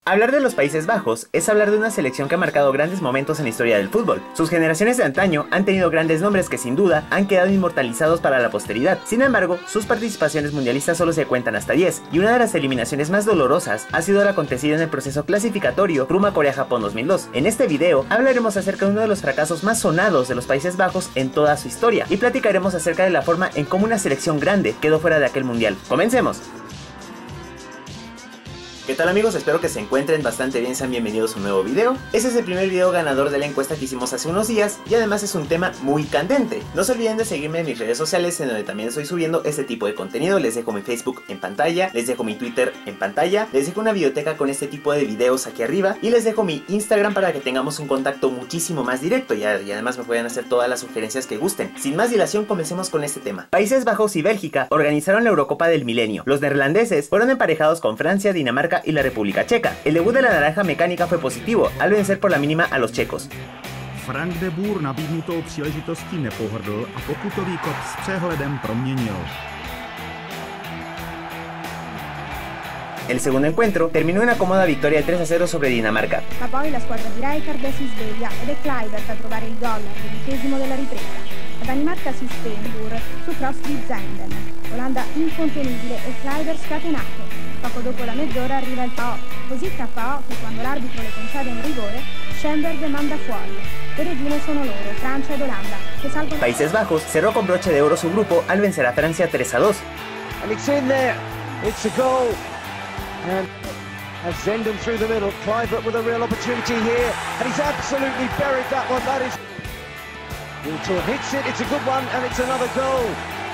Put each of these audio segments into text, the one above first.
Hablar de los Países Bajos es hablar de una selección que ha marcado grandes momentos en la historia del fútbol. Sus generaciones de antaño han tenido grandes nombres que sin duda han quedado inmortalizados para la posteridad. Sin embargo, sus participaciones mundialistas solo se cuentan hasta 10, y una de las eliminaciones más dolorosas ha sido la acontecida en el proceso clasificatorio rumbo a Corea-Japón 2002. En este video hablaremos acerca de uno de los fracasos más sonados de los Países Bajos en toda su historia, y platicaremos acerca de la forma en cómo una selección grande quedó fuera de aquel mundial. ¡Comencemos! ¿Qué tal amigos? Espero que se encuentren bastante bien, sean bienvenidos a un nuevo video. Este es el primer video ganador de la encuesta que hicimos hace unos días y además es un tema muy candente. No se olviden de seguirme en mis redes sociales en donde también estoy subiendo este tipo de contenido. Les dejo mi Facebook en pantalla, les dejo mi Twitter en pantalla, les dejo una biblioteca con este tipo de videos aquí arriba y les dejo mi Instagram para que tengamos un contacto muchísimo más directo y además me puedan hacer todas las sugerencias que gusten. Sin más dilación, comencemos con este tema. Países Bajos y Bélgica organizaron la Eurocopa del Milenio. Los neerlandeses fueron emparejados con Francia, Dinamarca y la República Checa. El debut de la naranja mecánica fue positivo, al vencer por la mínima a los checos. Frank de Boer nabídnutou příležitostí nepohrdl a pokutový kop s přehledem proměnil. El segundo encuentro terminó en una cómoda victoria de 3-0 sobre Dinamarca. Ma poi la squadra di Rijkaard si sveglia ed è Kluivert a trovare il gol al 20° della ripresa. La Danimarca si spende su cross di Zenden. Olanda incontenibile e Kluivert scatenato. Poco dopo la mezz'ora arriva il PAO, così KO che quando l'arbitro le concede un rigore, Schönberg manda fuori. Le regine sono loro, Francia ed Olanda, che salgono. Países Bajos cerró con broche de oro su grupo al vencer a Francia 3-2. And it's in there, it's a goal. And as Zenden through the middle, Kluivert with a real opportunity here, and he's absolutely buried that one. That is. Wiltor hits it, it's a good one, and it's another goal.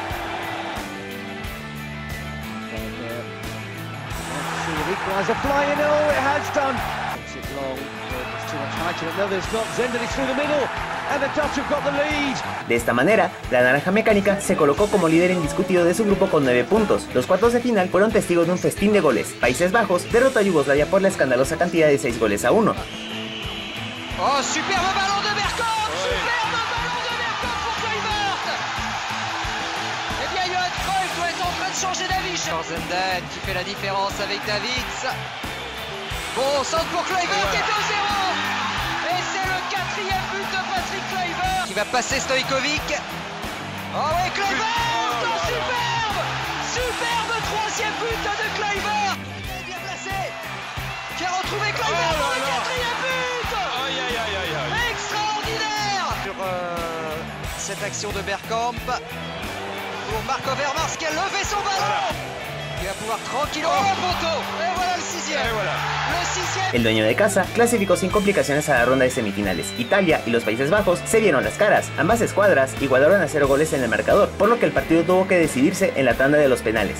Equaliser flying, oh, it has done. It's it long, it's too much height to it. No, there's not. Zenden is through the middle, and the Dutch have got the lead. De esta manera, la naranja mecánica se colocó como líder indiscutido de su grupo con 9 puntos. Los cuartos de final fueron testigos de un festín de goles. Países Bajos derrotó a Yugoslavia por la escandalosa cantidad de 6 goles a 1. Oh, superbe ballon de Bergkamp, superbe ballon de Bergkamp pour Kluivert. Eh bien, Johan Cruyff doit être en train de changer d'avis. Zenden qui fait la différence avec Davids. Bon, centre pour Kluivert qui est au 0. Et c'est le 4e but de Patrick Kluivert. Qui va passer Stojkovic. Oh oui, Kluivert, oh, superbe. Superbe 3e but de Kluivert. Bien placé. Qui a retrouvé Kluivert pour le 4e but. Aïe, aïe, aïe, aïe, aïe. Extraordinaire. Sur cette action de Bergkamp. Pour Marco Overmars qui a levé son ballon. Il va pouvoir tranquillement au poteau. Et voilà le 6e. Et voilà. Le 6e. El dueño de casa clasificó sin complicaciones a la ronda de semifinales. Italia y los Países Bajos se vieron las caras. Ambas escuadras igualaron a 0 goles en el marcador, por lo que el partido tuvo que decidirse en la tanda de los penales.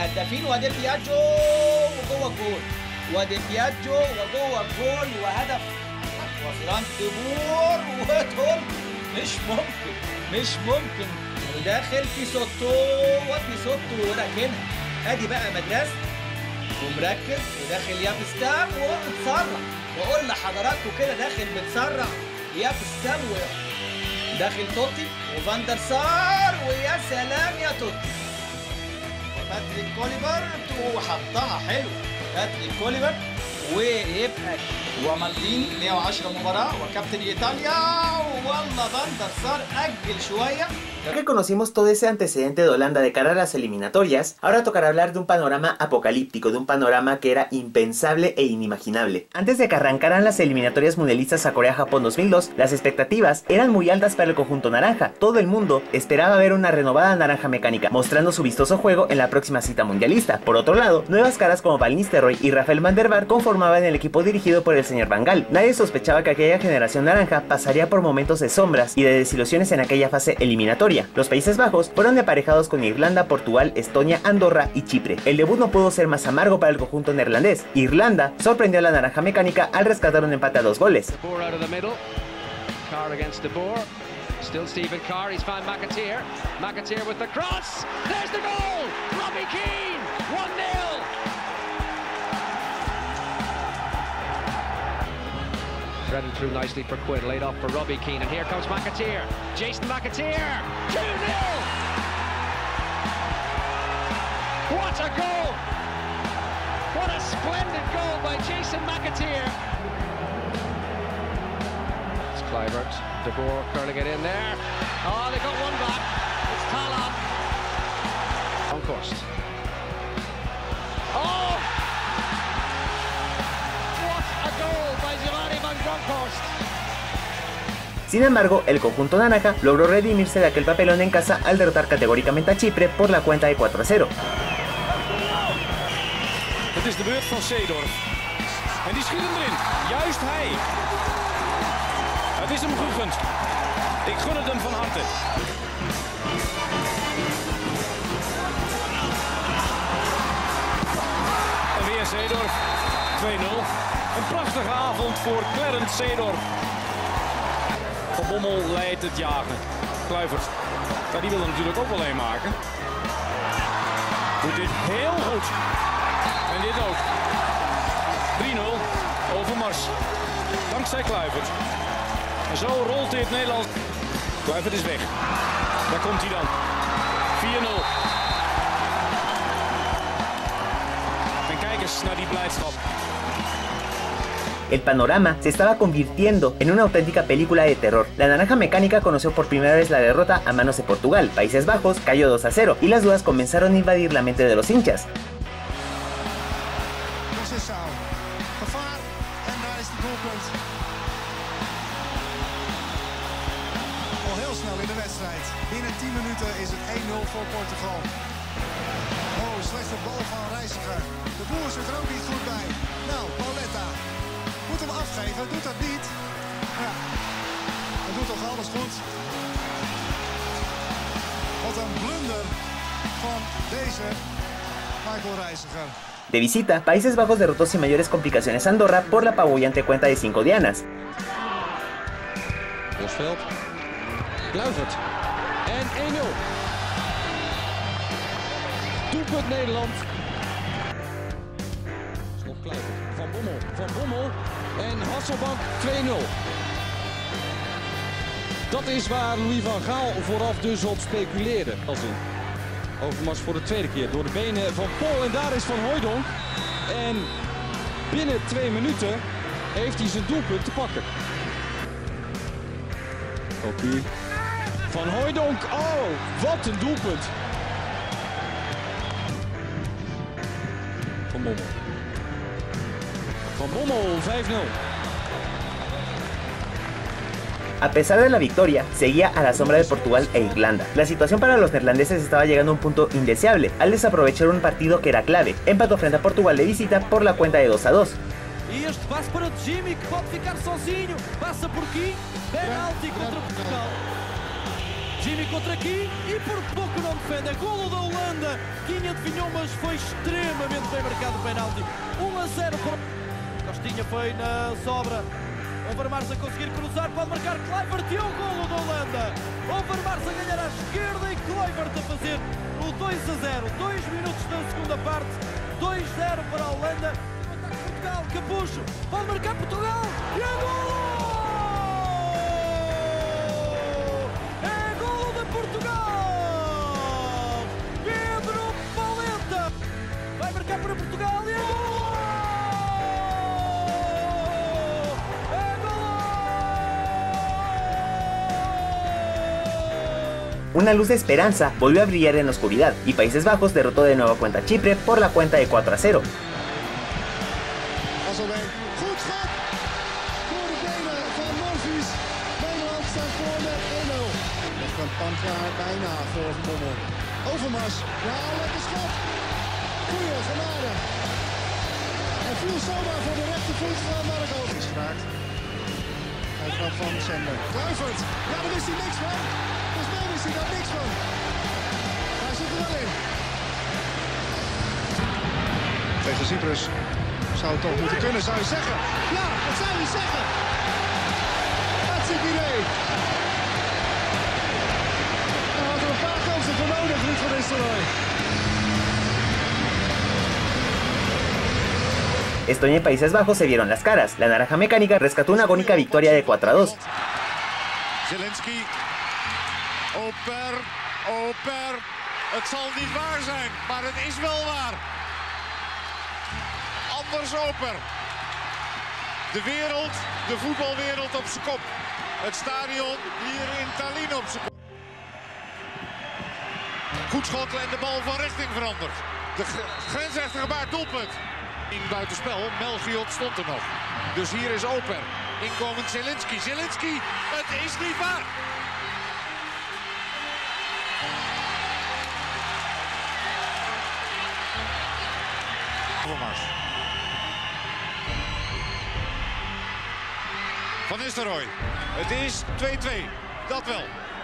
وداخل في سوتو وراكنها ادي بقى مدرسه ومركز وداخل يابستام ومتسرع واقول لحضراتكم كده داخل متسرع يابستام وداخل توتي وفاندر سار ويا سلام يا توتي باتريك كوليفرت وحطها حلو باتريك كوليفرت ويبقى ومالديني 110 مباراه وكابتن ايطاليا والله فاندر سار اجل شويه. Ya que conocimos todo ese antecedente de Holanda de cara a las eliminatorias, ahora tocará hablar de un panorama apocalíptico, de un panorama que era impensable e inimaginable. Antes de que arrancaran las eliminatorias mundialistas a Corea-Japón 2002, las expectativas eran muy altas para el conjunto naranja. Todo el mundo esperaba ver una renovada naranja mecánica, mostrando su vistoso juego en la próxima cita mundialista. Por otro lado, nuevas caras como Van Nistelrooy y Rafael van der Vaart conformaban el equipo dirigido por el señor Van Gaal. Nadie sospechaba que aquella generación naranja pasaría por momentos de sombras y de desilusiones en aquella fase eliminatoria. Los Países Bajos fueron emparejados con Irlanda, Portugal, Estonia, Andorra y Chipre. El debut no pudo ser más amargo para el conjunto neerlandés. Irlanda sorprendió a la naranja mecánica al rescatar un empate a 2 goles. Still Stephen Carr, he's found McAteer. McAteer with the cross. There's the goal! Robbie Keane, 1-0. Threading through nicely for Quinn, laid off for Robbie Keane, and here comes McAteer. Jason McAteer, 2-0! What a goal! What a splendid goal by Jason McAteer. It's Kluivert, De Boer curling it in there. Oh, they got one back. It's Talan. Bronkhorst. Oh! What a goal by Giovanni van Bronckhorst. Sin embargo, el conjunto naranja logró redimirse de aquel papelón en casa al derrotar categóricamente a Chipre por la cuenta de 4-0. Het is de beurt van Seedorf. En die schiet hem erin. Juist hij. Het is hem gegund. Ik gun het hem van harte. En weer Seedorf. 2-0. Een prachtige avond voor Clarence Seedorf. Van Bommel leidt het jagen. Kluivert. Ja, die wil er natuurlijk ook wel een maken. Doet dit heel goed. En dit ook. 3-0. Overmars. Dankzij Kluivert. En zo rolt dit Nederland. Kluivert is weg. Daar komt hij dan. 4-0. En kijk eens naar die blijdschap. El panorama se estaba convirtiendo en una auténtica película de terror. La Naranja Mecánica conoció por primera vez la derrota a manos de Portugal. Países Bajos cayó 2-0 y las dudas comenzaron a invadir la mente de los hinchas. Gevaar en daar is het doelpunt. Al heel snel in de wedstrijd. Binnen 10 minuten is het 1-0 voor Portugal. Oh, slechte bal van Reiziger. De Boer zit er ook niet goed bij. Nou, Pauletta moet hem afgeven, doet dat niet. Ja, hij doet toch alles goed. Wat een blunder van deze Michael Reiziger. De visita, Países Bajos derrotó sin mayores complicaciones a Andorra por la apabullante cuenta de 5 dianas. Bosveld. Kluivert. En 1-0. Doelpunt Nederland. Slot Kluivert. Van Bommel. Van Bommel. En Hasselbank 2-0. Dat is waar Louis van Gaal vooraf dus op speculeerde. Als in Overmars voor de tweede keer door de benen van Paul. En daar is Van Hooijdonk. En binnen 2 minuten heeft hij zijn doelpunt te pakken. Cocu. Van Hooijdonk. Oh, wat een doelpunt. Van Bommel. Van Bommel, 5-0. A pesar de la victoria, seguía a la sombra de Portugal e Irlanda. La situación para los neerlandeses estaba llegando a un punto indeseable al desaprovechar un partido que era clave. Empató frente a Portugal de visita por la cuenta de 2-2. E este passe para Jimmy, que pode ficar sozinho. Passa por aqui, penalti contra Portugal. Jimmy contra aqui e por pouco não defende. A golo da Holanda. Quinha adivinhou, mas foi extremamente bem marcado o penalti. 1-0 para Costinha, foi na sobra. Overmars a conseguir cruzar, pode marcar Kluivert e o golo da Holanda. Overmars a ganhar à esquerda e Kluivert a fazer o 2-0. 2 minutos da segunda parte, 2-0 para a Holanda. Ataque Portugal, Capucho, pode marcar Portugal e é golo! É golo de Portugal! Pedro Pauleta vai marcar para Portugal e é golo! Una luz de esperanza volvió a brillar en la oscuridad y Países Bajos derrotó de nuevo cuenta a Chipre por la cuenta de 4-0. Goed schot door de benen van Morfies. Nederland staat voor met 1-0. Nog een Pantra bijna voor Van Bommel. Overmars, ja, lekker schot. Goeie genade. En viel zomaar voor de rechtervoet van Marco. Is geraakt. Hij kwam van Zender. Kluivert, ja, daar is hij niks van. Volgens mij is hij daar niks van. Hij zit er wel in. Tegen Cyprus zou het toch moeten kunnen, zou je zeggen. Ja, dat zou je zeggen. Hartstikke idee. Hij had er een paar kansen voor nodig, Ruud van Nistelrooy. Estonia y Países Bajos se vieron las caras. La Naranja Mecánica rescató una agónica victoria de 4-2. Zielinski. Het zal niet waar zijn, maar het is wel waar. Anders Oper. De wereld, de voetbalwereld op zijn kop. Het stadion hier in Tallinn op zijn kop. Goed schot en de bal van richting veranderd. De grensrechter gebaard doelpunt. In buitenspel, Melchiot stond er nog. Dus hier is Oper. Inkomend Zielinski. Zielinski, het is niet waar. Van Nistelrooy. Het is 2-2. Dat wel.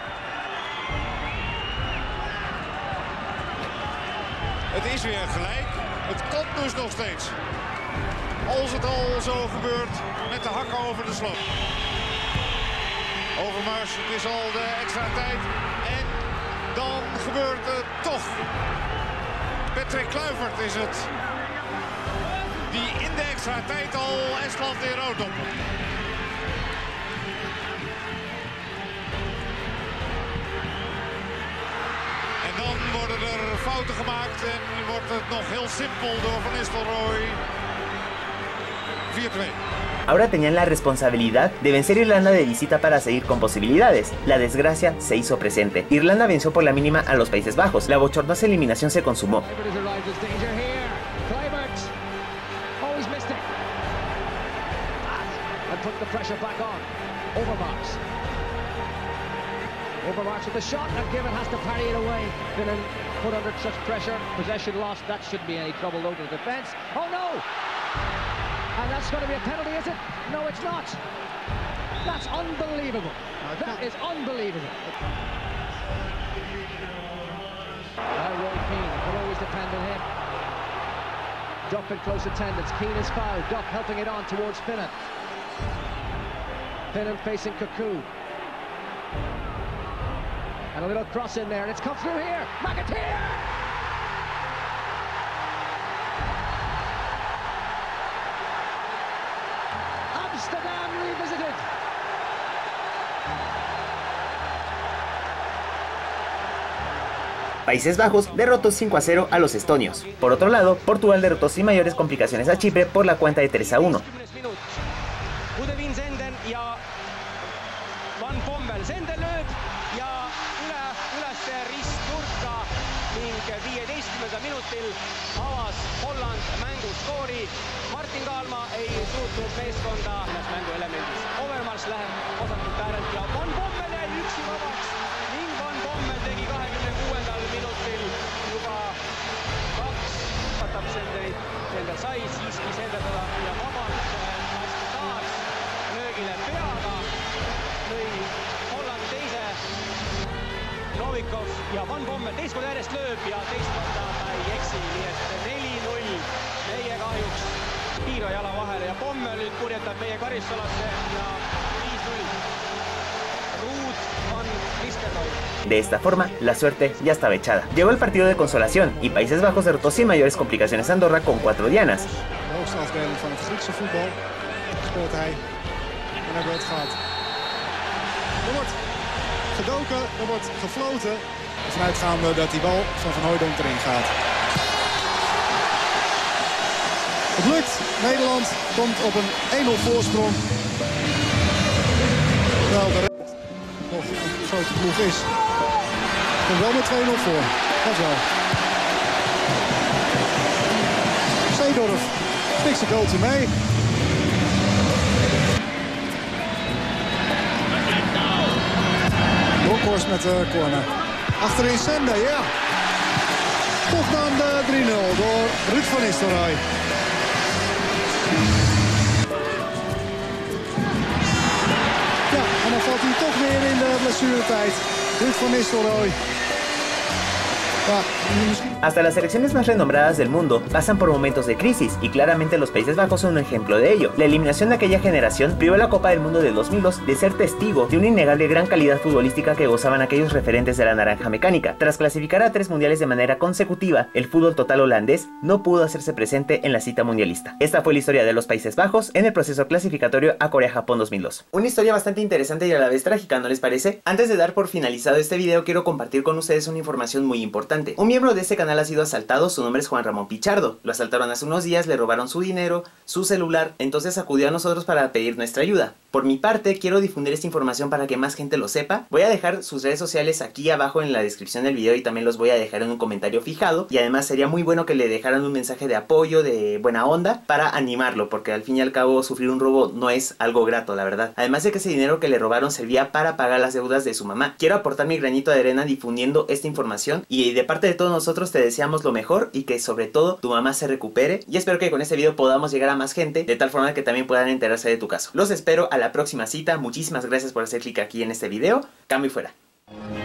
Het is weer gelijk. Het kan dus nog steeds. Als het al zo gebeurt met de hakken over de sloot. Overmars, het is al de extra tijd. En dan gebeurt het toch. Patrick Kluivert is het. Die in de extra tijd al Estland in rood op. En dan worden er fouten gemaakt en wordt het nog heel simpel door Van Nistelrooy. 4-2. Ahora tenían la responsabilidad de vencer a Irlanda de visita para seguir con posibilidades. La desgracia se hizo presente. Irlanda venció por la mínima a los Países Bajos. La bochornosa eliminación se consumó. Overmars with the shot, and Given has to parry it away. Finnan put under such pressure. Possession lost. That shouldn't be any trouble though to the defence. Oh no! And that's going to be a penalty, is it? No, it's not. That's unbelievable. That is unbelievable. Roy Keane, could always depend on him. Duck in close attendance. Keane is fouled. Duck helping it on towards Finnan. Finnan facing Cuckoo. And a little cross in there, and it's come through here. McAteer! Amsterdam revisited. Países Bajos derrotó 5-0 a los estonios. Por otro lado, Portugal derrotó sin mayores complicaciones a Chipre por la cuenta de 3-1. minutil avas Holland mängu skoori. Martin Kaalma ei suutnud meeskonda mänguelemendis. Overmars läheb vasakult äärelt ja Van Bommel jäi üksi vabaks ning Van Bommel tegi 26. minutil juba 2. Katab Senderit. Sender sai siiski senderdada ja vabalt lasti taas löögile peaga. Lõi Hollandi teise. Novikov ja Van Bommel teist korda järjest lööb ja teist korda ta ei eksi, nii et 4-0 meie kahjuks Piiro jala vahele ja Bommel nüüd purjetab meie karistusalasse ja 5-0 Ruud van Nistelrooy. De esta forma, la suerte ya estaba echada. Llegó el partido de consolación y Países Bajos derrotó sin mayores complicaciones a Andorra con 4 dianas. De hoogste afdeling van het Griekse voetbal speelt hij en hebben we het gehad. Er wordt gedoken, er wordt gefloten. Vanuitgaande dat die bal van Van Hooijdonk erin gaat. Het lukt. Nederland komt op een 1-0 voorsprong. Terwijl de nog een grote ploeg is. Komt wel met 2-0 voor. Dat wel. Seedorf fixt een goaltje mee. Brokhorst met de corner. Achterin Sende, ja. Toch dan de 3-0 door Ruud van Nistelrooy. Ja, en dan valt hij toch weer in de blessuretijd. Ruud van Nistelrooy. Ja, Hasta las selecciones más renombradas del mundo pasan por momentos de crisis y claramente los Países Bajos son un ejemplo de ello. La eliminación de aquella generación privó a la Copa del Mundo del 2002 de ser testigo de una innegable gran calidad futbolística que gozaban aquellos referentes de la naranja mecánica. Tras clasificar a 3 mundiales de manera consecutiva, el fútbol total holandés no pudo hacerse presente en la cita mundialista. Esta fue la historia de los Países Bajos en el proceso clasificatorio a Corea-Japón 2002. Una historia bastante interesante y a la vez trágica, ¿no les parece? Antes de dar por finalizado este video, quiero compartir con ustedes una información muy importante. importante. Un miembro de este canal ha sido asaltado, su nombre es Juan Ramón Pichardo. Lo asaltaron hace unos días, le robaron su dinero, su celular, entonces acudió a nosotros para pedir nuestra ayuda. Por mi parte, quiero difundir esta información para que más gente lo sepa. Voy a dejar sus redes sociales aquí abajo en la descripción del video y también los voy a dejar en un comentario fijado. Y además sería muy bueno que le dejaran un mensaje de apoyo, de buena onda, para animarlo, porque al fin y al cabo sufrir un robo no es algo grato, la verdad. Además de que ese dinero que le robaron servía para pagar las deudas de su mamá. Quiero aportar mi granito de arena difundiendo esta información y de parte de todos nosotros te deseamos lo mejor y que sobre todo tu mamá se recupere, y espero que con este video podamos llegar a más gente de tal forma que también puedan enterarse de tu caso. Los espero a la próxima cita. Muchísimas gracias por hacer clic aquí en este video. Cambio y fuera.